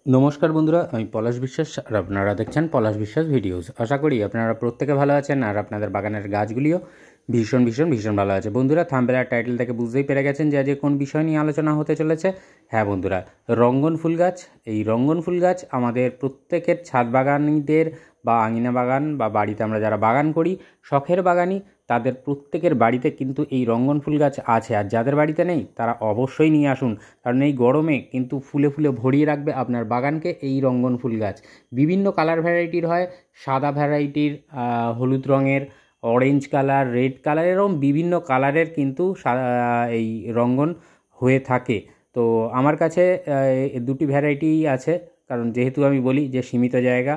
नमस्कार बंधुरा आमी पलाश विश्वास और आपनारा देखছেন पलाश विश्वास भिडियोस। आशा करी आपनारा प्रत्येके भालो आछेन और आपनादेर बागानेर गाछगुलिओ भीषण भीषण भीषण भालो आछे। बंधुरा थाम्बनेल और टाइटेल थेके बुझतेई पेरे गेछेन जे आजके कोन विषय निये आलोचना होते चलेछे। हाँ बंधुरा, रंगन फुल गाछ। एई रंगन फुल गाछ आमादेर प्रत्येकेर छाद बागानीदेर बा आंगिना बागान बा बाड़ीते आमरा जारा बागान करी, शखेर बागानी तादेर प्रत्येकेर बाड़ीते किन्तु एई रंगन फुल गाछ आछे। और जादेर बाड़ीते नेই तारा अवश्यई निये आसुन, कारण এই গরমে কিন্তু ফুলে ফুলে ভরিয়ে রাখবে আপনার বাগানকে এই রঙ্গন ফুল গাছ। বিভিন্ন কালার ভ্যারাইটির হয়, সাদা ভ্যারাইটির, হলুদ রঙের, অরেঞ্জ কালার, রেড কালার, এরকম বিভিন্ন কালারের কিন্তু এই রঙ্গন হয়ে থাকে। তো আমার কাছে দুটি ভ্যারাইটি আছে, কারণ যেহেতু আমি বলি যে সীমিত জায়গা,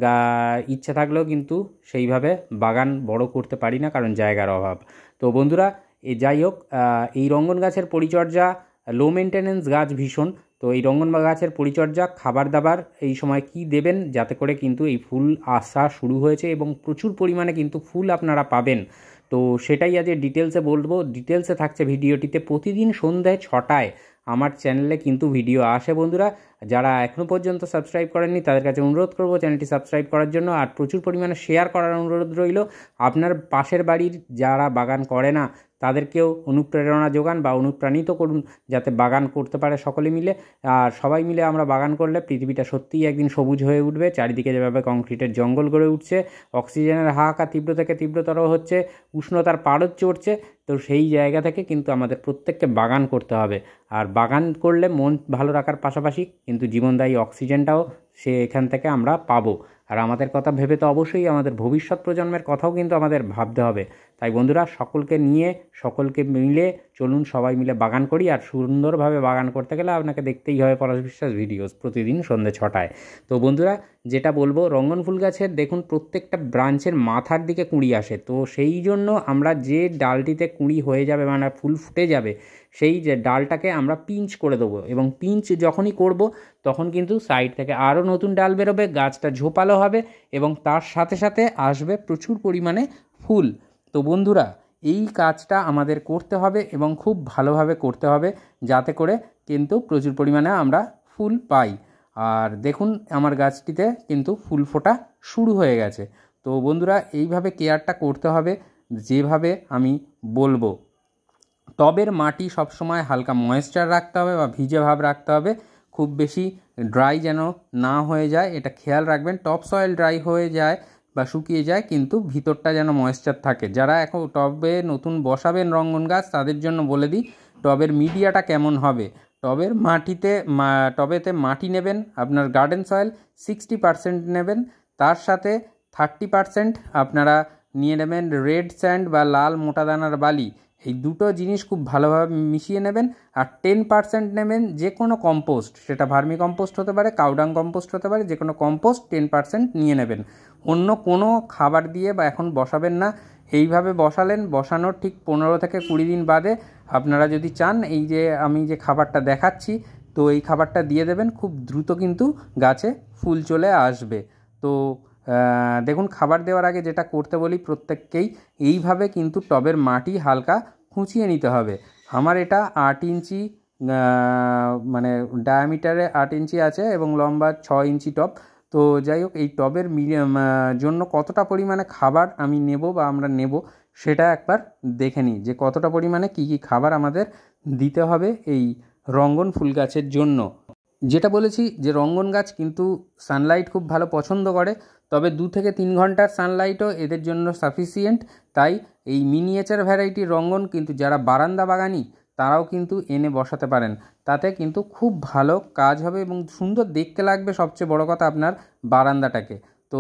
ইচ্ছা থাকলেও কিন্তু সেইভাবে বাগান বড় করতে পারি না, কারণ জায়গার অভাব। তো বন্ধুরা, যাই হোক, এই রঙ্গন গাছের পরিচর্যা লো মেনটেনেন্স গাছ ভীষণ। তো এই রঙ্গন গাছের পরিচর্যা, খাবার দাবার এই সময় কি দেবেন যাতে করে কিন্তু এই ফুল আসা শুরু হয়েছে এবং প্রচুর পরিমাণে কিন্তু ফুল আপনারা পাবেন। তো সেটাই আজ ডিটেলসে বলবো। ডিটেলসে থাকছে ভিডিওটিতে। প্রতিদিন সন্ধ্যায় 6টায় আমার চ্যানেলে কিন্তু ভিডিও আসে বন্ধুরা। যারা এখনও পর্যন্ত সাবস্ক্রাইব করেননি তাদের কাছে অনুরোধ করব চ্যানেলটি সাবস্ক্রাইব করার জন্য, আর প্রচুর পরিমাণে শেয়ার করার অনুরোধ রইল। আপনার পাশের বাড়ির যারা বাগান করে না তাদেরকেও অনুপ্রেরণা যোগান বা অনুপ্রাণিত করুন, যাতে বাগান করতে পারে সকলে মিলে। আর সবাই মিলে আমরা বাগান করলে পৃথিবীটা সত্যিই একদিন সবুজ হয়ে উঠবে। চারিদিকে যেভাবে কংক্রিটের জঙ্গল গড়ে উঠছে, অক্সিজেনের হাহাকার তীব্র থেকে তীব্রতর হচ্ছে, উষ্ণতার পারদ চড়ছে, তো সেই জায়গা থেকে কিন্তু আমাদের প্রত্যেককে বাগান করতে হবে। আর বাগান করলে মন ভালো রাখার পাশাপাশি কিন্তু জীবনদায়ী অক্সিজেনটাও এখান থেকে আমরা পাবো। আর আমাদের কথা ভেবে তো অবশ্যই আমাদের ভবিষ্যৎ প্রজন্মের কথাও কিন্তু আমাদের ভাবতে হবে। তাই বন্ধুরা, সকলকে নিয়ে, সকলকে মিলে চলুন সবাই মিলে বাগান করি। আর সুন্দরভাবে বাগান করতে গেলে আপনাকে দেখতেই হবে পলাশ বিশ্বাস ভিডিওস প্রতিদিন সন্ধ্যে 6টায়। তো বন্ধুরা, যেটা বলবো, রঙ্গন ফুল গাছের দেখুন প্রত্যেকটা ব্রাঞ্চের মাথার দিকে কুঁড়ি আসে। তো সেই জন্য আমরা যে ডালটিতে কুঁড়ি হয়ে যাবে, মানে ফুল ফুটে যাবে, সেই যে ডালটাকে আমরা পিঞ্চ করে দেবো। এবং পিঞ্চ যখনই করব তখন কিন্তু সাইড থেকে আরও নতুন ডাল বেরোবে, গাছটা ঝোপালো হবে এবং তার সাথে সাথে আসবে প্রচুর পরিমাণে ফুল। তো বন্ধুরা, এই কাজটা আমাদের করতে হবে এবং খুব ভালোভাবে করতে হবে, যাতে করে কিন্তু প্রচুর পরিমাণে আমরা ফুল পাই। আর দেখুন আমার গাছটিতে কিন্তু ফুল ফোটা শুরু হয়ে গেছে। তো বন্ধুরা, এইভাবে কেয়ারটা করতে হবে যেভাবে আমি বলবো। টবের মাটি সবসময় হালকা ময়েশ্চার রাখতে হবে বা ভিজে ভাব রাখতে হবে, খুব বেশি ড্রাই যেন না হয়ে যায়, এটা খেয়াল রাখবেন। টপ সয়েল ড্রাই হয়ে যায় বা শুকিয়ে যায়, কিন্তু ভিতরটা যেন ময়েশ্চার থাকে। যারা এখন টবে নতুন বসাবেন রঙ্গন গাছ, তাদের জন্য বলে দিই টবের মিডিয়াটা কেমন হবে। টবেতে মাটি নেবেন, আপনার গার্ডেন সয়েল 60% নেবেন, তার সাথে 30% আপনারা নিয়ে নেবেন রেড স্যান্ড বা লাল মোটা দানার বালি। এই দুটো জিনিস খুব ভালোভাবে মিশিয়ে নেবেন। আর 10% নেবেন যে কোনো কম্পোস্ট, সেটা ভার্মি কম্পোস্ট হতে পারে, কাউডাং কম্পোস্ট হতে পারে, যে কোনো কম্পোস্ট 10% নিয়ে নেবেন। অন্য কোনো খাবার দিয়ে বা এখন বসাবেন না। এইভাবে বসানোর ঠিক 15 থেকে 20 দিন বাদে আপনারা যদি চান, এই যে আমি যে খাবারটা দেখাচ্ছি, তো এই খাবারটা দিয়ে দেবেন, খুব দ্রুত কিন্তু গাছে ফুল চলে আসবে। তো দেখুন, খাবার দেওয়ার আগে যেটা করতে বলি প্রত্যেককেই, এইভাবে কিন্তু টবের মাটি হালকা খুঁচিয়ে নিতে হবে। আমার এটা 8 ইঞ্চি মানে ডায়ামিটারে 8 ইঞ্চি আছে এবং লম্বা 6 ইঞ্চি টব। তো যাই হোক, এই টবের জন্য কতটা পরিমাণে খাবার আমি নেব বা আমরা নেব, সেটা একবার দেখে নিই যে কতটা পরিমাণে কী কী খাবার আমাদের দিতে হবে এই রঙ্গন ফুল গাছের জন্য। যেটা বলেছি যে রঙ্গন গাছ কিন্তু সানলাইট খুব ভালো পছন্দ করে, তবে 2 থেকে 3 ঘন্টার সানলাইটও এদের জন্য সাফিসিয়েন্ট। তাই এই মিনিয়েচার ভ্যারাইটির রঙ্গন কিন্তু যারা বারান্দা বাগানি তারাও কিন্তু এনে বসাতে পারেন, তাতে কিন্তু খুব ভালো কাজ হবে এবং সুন্দর দেখতে লাগবে সবচেয়ে বড় কথা আপনার বারান্দাটাকে। তো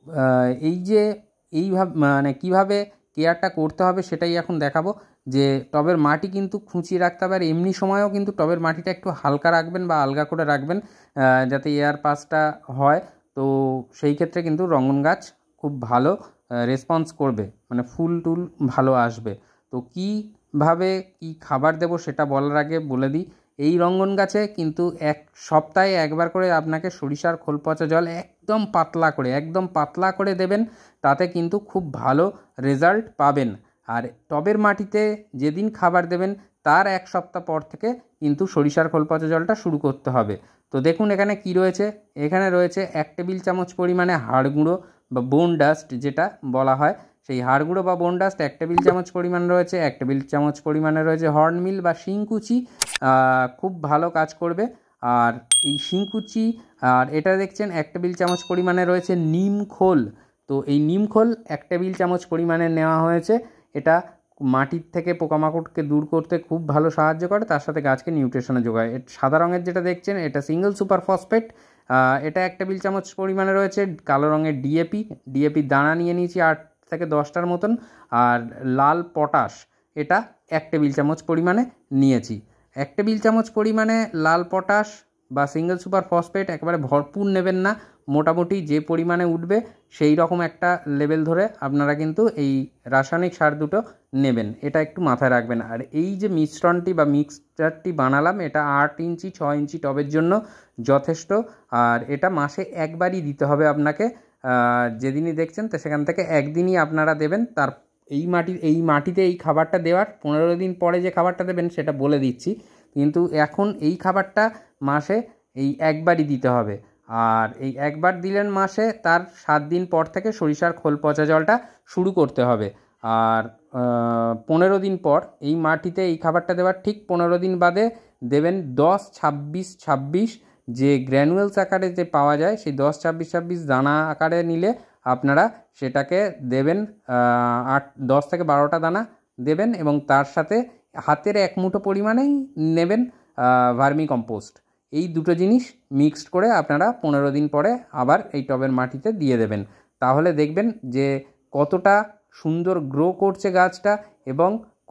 এইভাবে মানে কীভাবে কেয়ারটা করতে হবে সেটাই এখন দেখাবো। যে টবের মাটি কিন্তু খুঁচিয়ে রাখতে হবে, আর এমনি সময়েও কিন্তু টবের মাটিটা একটু হালকা রাখবেন বা আলগা করে রাখবেন, যাতে এয়ার পাসটা হয়। তো সেই ক্ষেত্রে কিন্তু রঙ্গন গাছ খুব ভালো রেসপন্স করবে, মানে ফুল টুল ভালো আসবে। তো কীভাবে কী খাবার দেবো সেটা বলার আগে বলে দিই, এই রঙ্গন গাছে কিন্তু সপ্তাহে একবার করে আপনাকে সরিষার খোল পচা জল একদম পাতলা করে দেবেন, তাতে কিন্তু খুব ভালো রেজাল্ট পাবেন। আর টবের মাটিতে যেদিন খাবার দেবেন তার 1 সপ্তাহ পর থেকে কিন্তু সরিষার খোল পচা জলটা শুরু করতে হবে। তো দেখুন এখানে কি রয়েছে, এখানে রয়েছে 1 টেবিল চামচ পরিমাণে হাড় গুঁড়ো বা বোন ডাস্ট যেটা বলা হয়, সেই হাড় গুঁড়ো বা বোন ডাস্ট 1 টেবিল চামচ পরিমাণ রয়েছে। 1 টেবিল চামচ পরিমাণে রয়েছে হর্নমিল বা শিংকুচি, খুব ভালো কাজ করবে। আর এই শিংকুচি, আর এটা দেখছেন 1 টেবিল চামচ পরিমাণে রয়েছে নিম খোল। তো এই নিম খোল 1 টেবিল চামচ পরিমাণে নেওয়া হয়েছে। এটা মাটির থেকে পোকামাকড়কে দূর করতে খুব ভালো সাহায্য করে, তার সাথে গাছকে নিউট্রিশনও যোগায়। সাদা রঙের যেটা দেখছেন এটা সিঙ্গেল সুপার ফসফেট, এটা 1 টেবিল চামচ পরিমাণে রয়েছে। কালো রঙের ডিএপি দানা নিয়ে নিয়েছি 8 থেকে 10টার মতন। আর লাল পটাশ, এটা 1 টেবিল চামচ পরিমাণে নিয়েছি। 1 টেবিল চামচ পরিমাণে লাল পটাশ বা সিঙ্গেল সুপার ফসফেট একেবারে ভরপুর নেবেন না, মোটামুটি যে পরিমাণে উঠবে সেই রকম একটা লেভেল ধরে আপনারা কিন্তু এই রাসায়নিক সার দুটো নেবেন, এটা একটু মাথায় রাখবেন। আর এই যে মিশ্রণটি বা মিক্সচারটি বানালাম, এটা 8 ইঞ্চি 6 ইঞ্চি টবের জন্য যথেষ্ট। আর এটা মাসে একবারই দিতে হবে আপনাকে, যেদিনই দেখছেন তো সেখান থেকে একদিনই আপনারা দেবেন। তার এই মাটিতে এই খাবারটা দেওয়ার 15 দিন পরে যে খাবারটা দেবেন সেটা বলে দিচ্ছি, কিন্তু এখন এই খাবারটা মাসে এই একবারই দিতে হবে। আর এই একবার দিলেন মাসে, তার 7 দিন পর থেকে সরিষার খোল পচা জলটা শুরু করতে হবে। আর 15 দিন পর এই মাটিতে এই খাবারটা দেওয়ার ঠিক 15 দিন বাদে দেবেন 10-26-26, যে গ্র্যানুয়েলস আকারে যে পাওয়া যায়, সেই 10-26-26 দানা আকারে নিলে আপনারা সেটাকে দেবেন 10 থেকে 12টা দানা দেবেন, এবং তার সাথে হাতের 1 মুঠো পরিমাণেই নেবেন ভার্মি কম্পোস্ট। এই দুটো জিনিস মিক্সড করে আপনারা 15 দিন পরে আবার এই টবের মাটিতে দিয়ে দেবেন। তাহলে দেখবেন যে কতটা সুন্দর গ্রো করছে গাছটা, এবং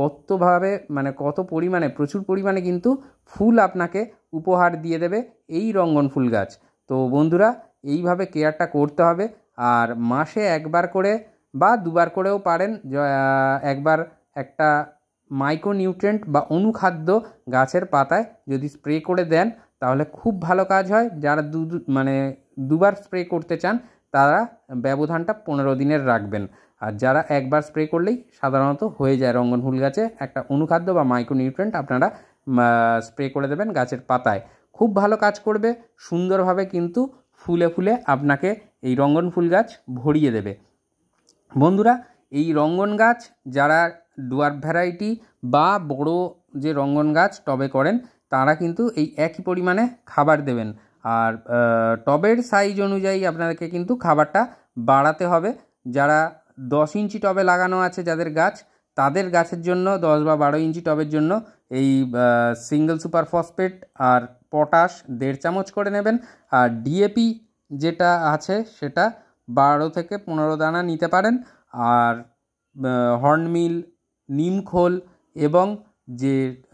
কত পরিমাণে প্রচুর পরিমাণে কিন্তু ফুল আপনাকে উপহার দিয়ে দেবে এই রঙ্গন ফুল গাছ। তো বন্ধুরা, এইভাবে কেয়ারটা করতে হবে। আর মাসে একবার করে বা দুবার করেও পারেন, একবার একটা মাইক্রোনিউট্রিয়েন্ট বা অনুখাদ্য গাছের পাতায় যদি স্প্রে করে দেন তাহলে খুব ভালো কাজ হয়। যারা দুবার স্প্রে করতে চান তারা ব্যবধানটা 15 দিনের রাখবেন। আর যারা একবার স্প্রে করলেই সাধারণত হয়ে যায় রঙ্গন ফুল গাছে, একটা অনুখাদ্য বা মাইক্রোনিউট্রিয়েন্ট আপনারা স্প্রে করে দেবেন গাছের পাতায়, খুব ভালো কাজ করবে। সুন্দরভাবে কিন্তু ফুলে ফুলে আপনাকে এই রঙ্গন ফুল গাছ ভরিয়ে দেবে। বন্ধুরা, এই রঙ্গন গাছ যারা ডুয়ার্ফ ভ্যারাইটি বা বড় যে রঙ্গন গাছ টবে করেন তারা কিন্তু এই একই পরিমাণে খাবার দেবেন। আর টবের সাইজ অনুযায়ী আপনাদেরকে কিন্তু খাবারটা বাড়াতে হবে। যারা 10 ইঞ্চি টবে লাগানো আছে যাদের গাছ, তাদের গাছের জন্য 10 বা 12 ইঞ্চি টবের জন্য এই সিঙ্গেল সুপার ফসফেট আর পটাশ 1.5 চামচ করে নেবেন। আর ডিএপি যেটা আছে সেটা 12 থেকে 15 দানা নিতে পারেন। আর হর্নমিল, নিমখোল এবং যে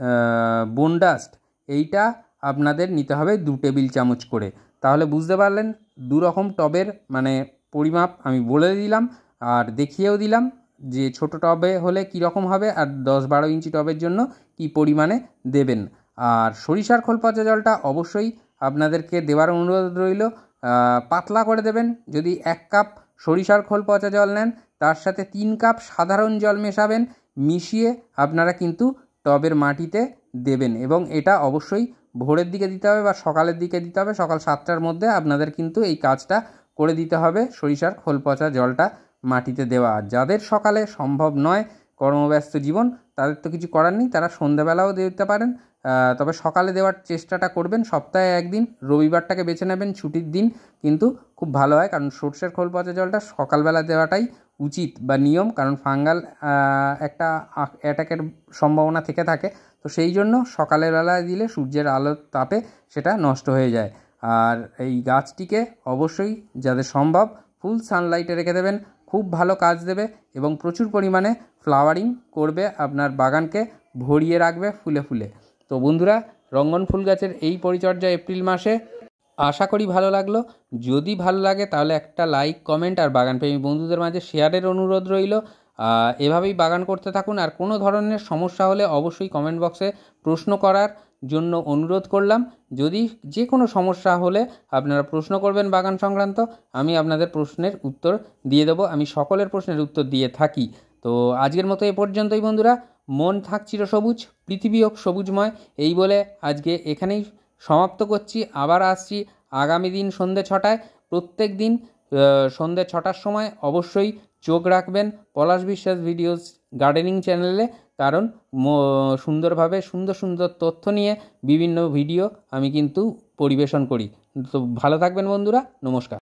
বোনডাস্ট, এইটা আপনাদের নিতে হবে 2 টেবিল চামচ করে। তাহলে বুঝতে পারলেন, 2 রকম টবের পরিমাপ আমি বলে দিলাম আর দেখিয়েও দিলাম যে ছোট টবে হলে কীরকম হবে আর 10-12 ইঞ্চি টবের জন্য কি পরিমাণে দেবেন। আর সরিষার খোল পচা জলটা অবশ্যই আপনাদেরকে দেওয়ার অনুরোধ রইল, পাতলা করে দেবেন। যদি 1 কাপ সরিষার খোল পচা জল নেন তার সাথে 3 কাপ সাধারণ জল মেশাবেন, মিশিয়ে আপনারা কিন্তু টবের মাটিতে দেবেন। এবং এটা অবশ্যই ভোরের দিকে দিতে হবে বা সকালের দিকে দিতে হবে। সকাল 7টার মধ্যে আপনাদের কিন্তু এই কাজটা করে দিতে হবে, সরিষার খোল পচা জলটা মাটিতে দেওয়া। যাদের সকালে সম্ভব নয়, কর্মব্যস্ত জীবন, তাদের তো কিছু করার নেই, তারা সন্ধ্যাবেলাও দিতে পারেন, তবে সকালে দেওয়ার চেষ্টাটা করবেন। সপ্তাহে একদিন রবিবারটাকে বেছে নেবেন ছুটির দিন, কিন্তু খুব ভালো হয়, কারণ সর্ষের খোল পচা জলটা সকালবেলা দেওয়াটাই উচিত বা নিয়ম, কারণ ফাঙ্গাল একটা অ্যাটাকের সম্ভাবনা থেকে থাকে। তো সেই জন্য সকালের বেলায় দিলে সূর্যের আলোর তাপে সেটা নষ্ট হয়ে যায়। আর এই গাছটিকে অবশ্যই যাদের সম্ভব ফুল সানলাইটে রেখে দেবেন, খুব ভালো কাজ দেবে এবং প্রচুর পরিমাণে ফ্লাওয়ারিং করবে, আপনার বাগানকে ভরিয়ে রাখবে ফুলে ফুলে। তো বন্ধুরা, রঙ্গন ফুল গাছের এই পরিচর্যা এপ্রিল মাসে আশা করি ভালো লাগলো। যদি ভালো লাগে তাহলে একটা লাইক, কমেন্ট আর বাগানপ্রেমী বন্ধুদের মাঝে শেয়ারের অনুরোধ রইল। এভাবেই বাগান করতে থাকুন। আর কোনো ধরনের সমস্যা হলে অবশ্যই কমেন্ট বক্সে প্রশ্ন করার জন্য অনুরোধ করলাম। যদি যে কোনো সমস্যা হলে আপনারা প্রশ্ন করবেন বাগান সংক্রান্ত, আমি আপনাদের প্রশ্নের উত্তর দিয়ে দেবো। আমি সকলের প্রশ্নের উত্তর দিয়ে থাকি। তো আজকের মতো এ পর্যন্তই বন্ধুরা। মন থাক চিরসবুজ, পৃথিবী হোক সবুজময়, এই বলে আজকে এখানেই সমাপ্ত করছি। আবার আসছি আগামী দিন সন্ধ্যে 6টায়। প্রত্যেক দিন সন্ধ্যে 6টার সময় অবশ্যই চোখ রাখবেন পলাশ বিশ্বাস ভিডিওস গার্ডেনিং চ্যানেলে, কারণ সুন্দরভাবে সুন্দর সুন্দর তথ্য নিয়ে বিভিন্ন ভিডিও আমি কিন্তু পরিবেশন করি। তো ভালো থাকবেন বন্ধুরা, নমস্কার।